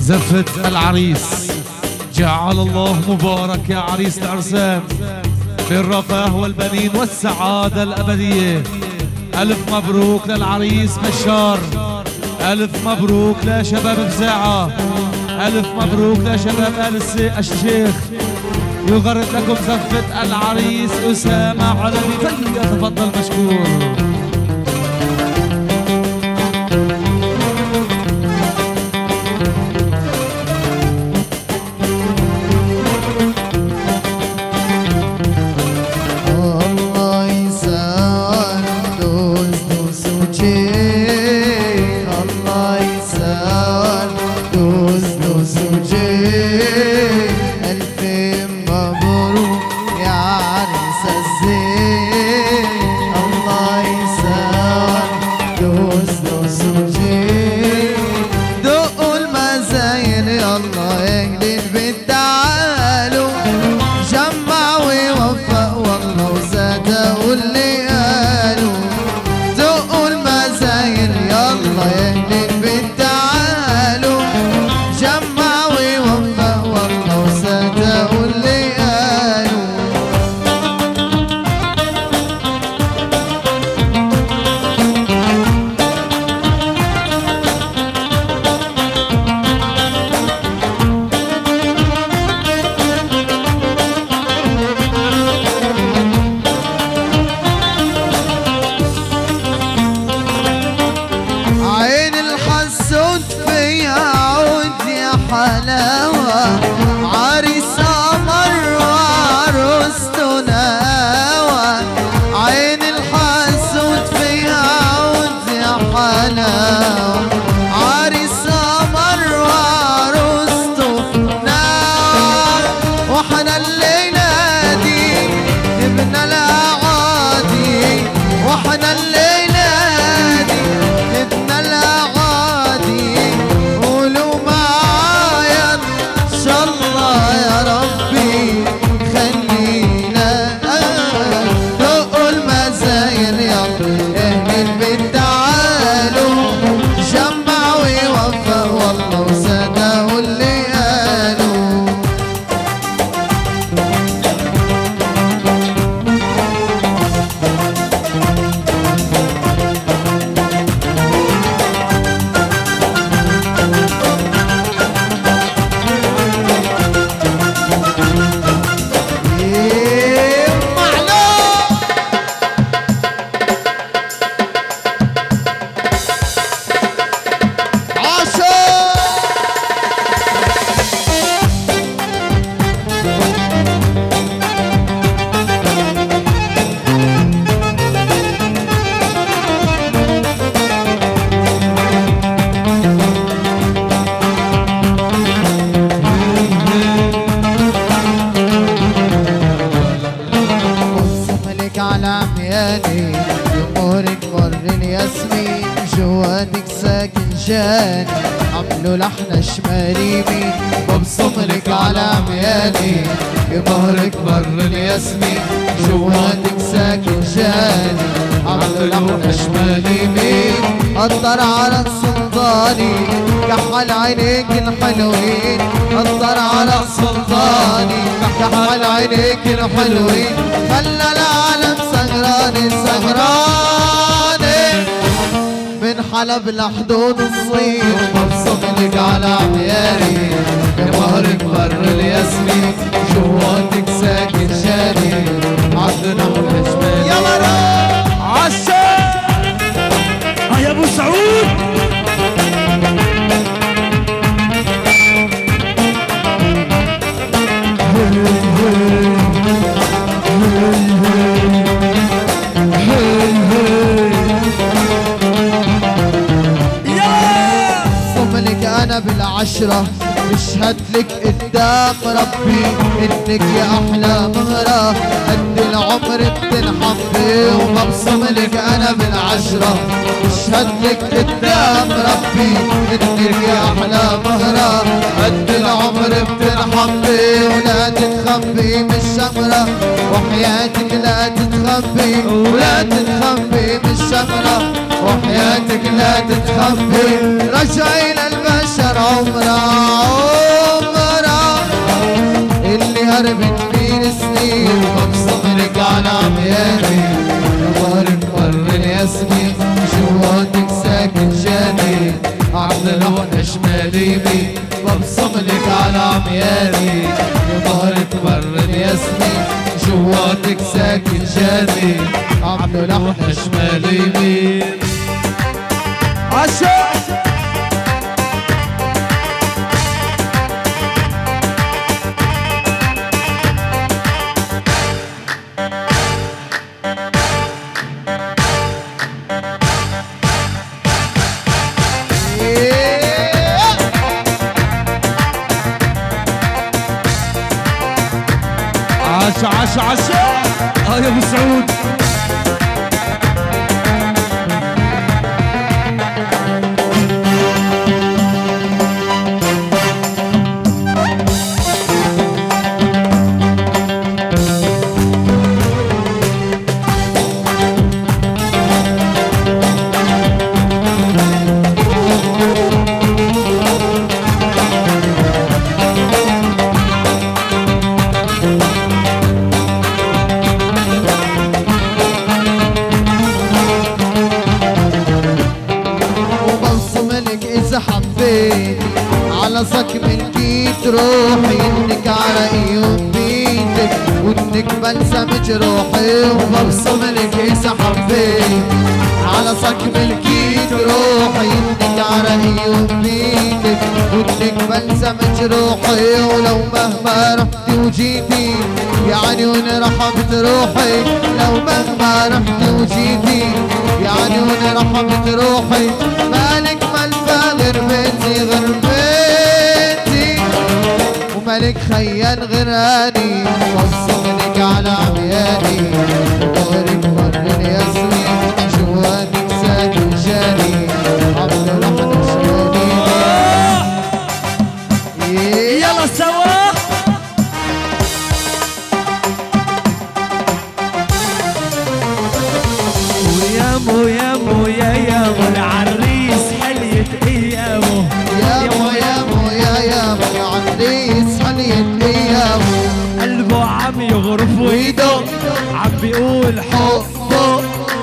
زفة العريس. جعل الله مبارك يا عريس العرسان بالرفاه والبنين والسعادة الأبدية. ألف مبروك للعريس بشار، ألف مبروك لشباب بزاعة، ألف مبروك لشباب آل الشيخ. يغرد لكم زفة العريس أسامة علوي، فليتفضل مشكور. عملوا لحن شمال يمين وبصم لك على عمياني بمهرك بر الياسمين جواتك ساكن جاني عملوا لحن شمال يمين قدر على السلطاني كحل عينيك الحلوين قدر على السلطاني كحل عينيك الحلوين خلى العالم سهراني سهراني من حلب لحدود الصين مبسوط لك على عمياني بمهرك بر الياسمين جواتك ساكن شاني عبدنا والحشمان يا مرة عالشام يا ابو سعود أنا بالعشرة بشهد لك قدام ربي إنك يا أحلى مهرة قد العمر بتنحبي ومبصم لك أنا بالعشرة بشهد لك قدام ربي إنك يا أحلى مهرة قد العمر بتنحبي ولا تتخبي من الشمرة وحياتك لا تتخبي ولا تتخبي من الشمرة وحياتك لا تتخبي رجعي للبشر عمرها لحن شمال يمين ببصم لك على عمياني يا ظهر تبرد ياسمين جواتك ساكن جاني عملوا لحن شمال يمين عشا عشا عشا يا ابو سعود على صك ملكيت روحي انك على ايوب بيتك وانك بلسم جروحي وببصم لك اذا حبيت على صك ملكيت روحي انك على ايوب بيتك وانك بلسم جروحي ولو مهما رحتي وجيتي يعني وين رحمت روحي لو مهما رحتي وجيتي يعني وين رحمت روحي مالك ملفى غير بيتي غير بيتي ومالك خيال غيراني وصلك على عمياني ودورك مر الياسمين جوانك ساكن جاني عبد الرحمن شمالي يلا سوا ويامو يامو يا يامو العريس حليت ايامه يامو يامو يا يامو العريس حليت ايامه قلبه عم يغرف وايده عم بيقول حبه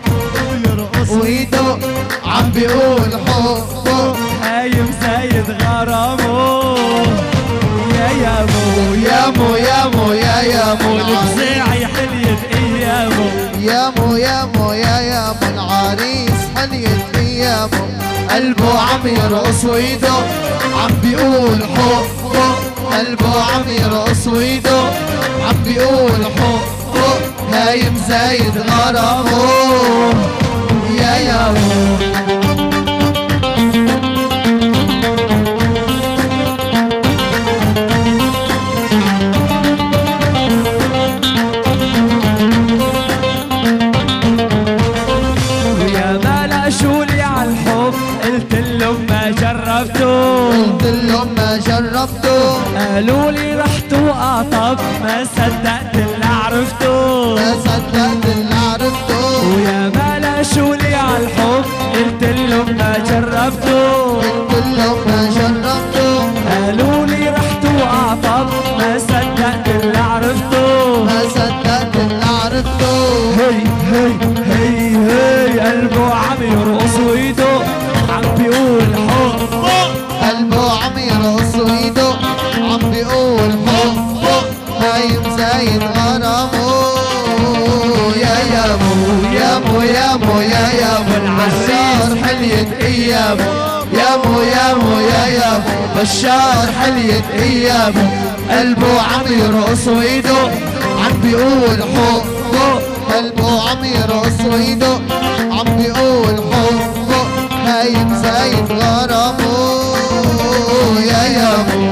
وايده عم بيقول حبه هايم زايد غرامه يا يامو يامو يامو يا يامو والبزاعي حليت ايامه يامو يامو يا يامو العريس حليت ايامه قلبه عم يرقص وايده عم بيقول حبه قلبه عم يرقص وايده عم بيقول حبه هايم زايد غرامه يا يامو قلت لهم ما جربته قالوا لي رحت وقطب ما صدقت اللي عرفته ما صدقت اللي عرفته ويا ما لاشوا لي عالحب قلت لهم ما جربته قلت لهم ما جربته قالوا لي رحت وقطب ما صدقت اللي عرفته ما صدقت اللي عرفته هي هي هي هي قلبه عم يرقص وايده عم بيقول حب قلبه عم يرقص وايده عم بيقول حبه هايم زايد غرامه يا يامو يامو يامو يا يامو بشار حليت ايامه يامو يامو يا يامو بشار حليت ايامه قلبه عم يرقص وايده عم بيقول حبه قلبه عم يرقص وايده عم بيقول حبه هايم زايد غرامه يا يامو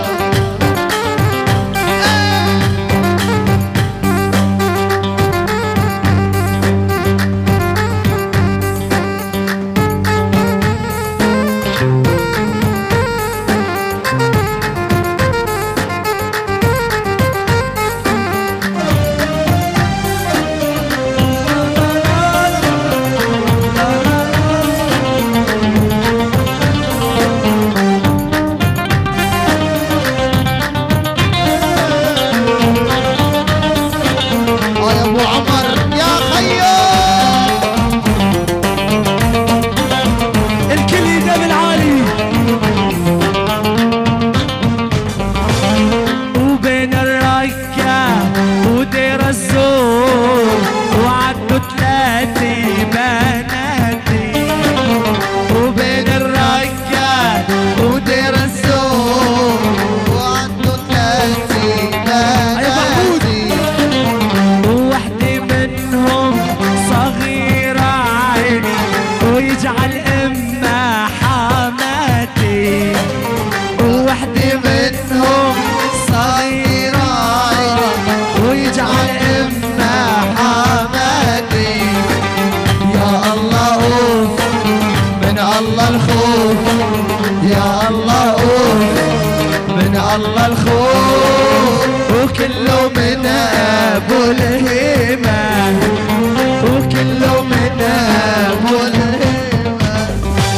وحدي منهم صغيرة ويجعل إمنا حماتي. يا الله أوف من الله الخوف، يا الله أوف من الله الخوف، وكله من أبو الهمة، وكله من أبو الهمة.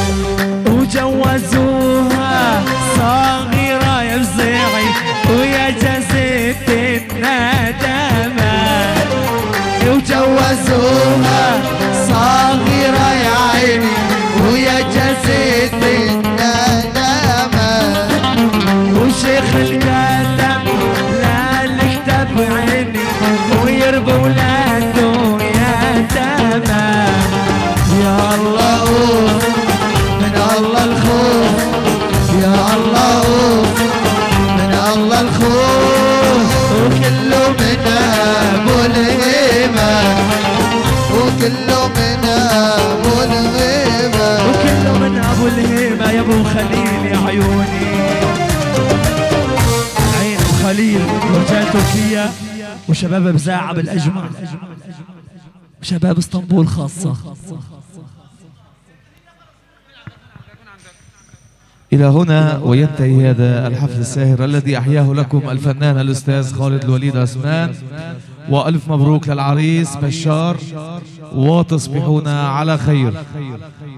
وجوزوها صغيرة يا فزيعي ويا جزيت الندمة، وجوزوها صغيرة يا عيني ويا جزيت الندمة. وشيخ القلم لا الكتاب عيني ويربى ولاده يتامى. يا الله أوف من الله الخوف، يا الله أوف من الله الخوف، وكله من أبو الهمة، وكله من أبو الهمة، وكله من ابو الهيمة يا ابو خليل يا عيوني. عين خليل رجال تركيا وشباب بزاعة بالاجمع، شباب اسطنبول خاصة. إلى هنا وينتهي هذا الحفل الساهر الذي أحياه لكم الفنان الأستاذ خالد الوليد عثمان، وألف مبروك للعريس بشار، وتصبحون على خير.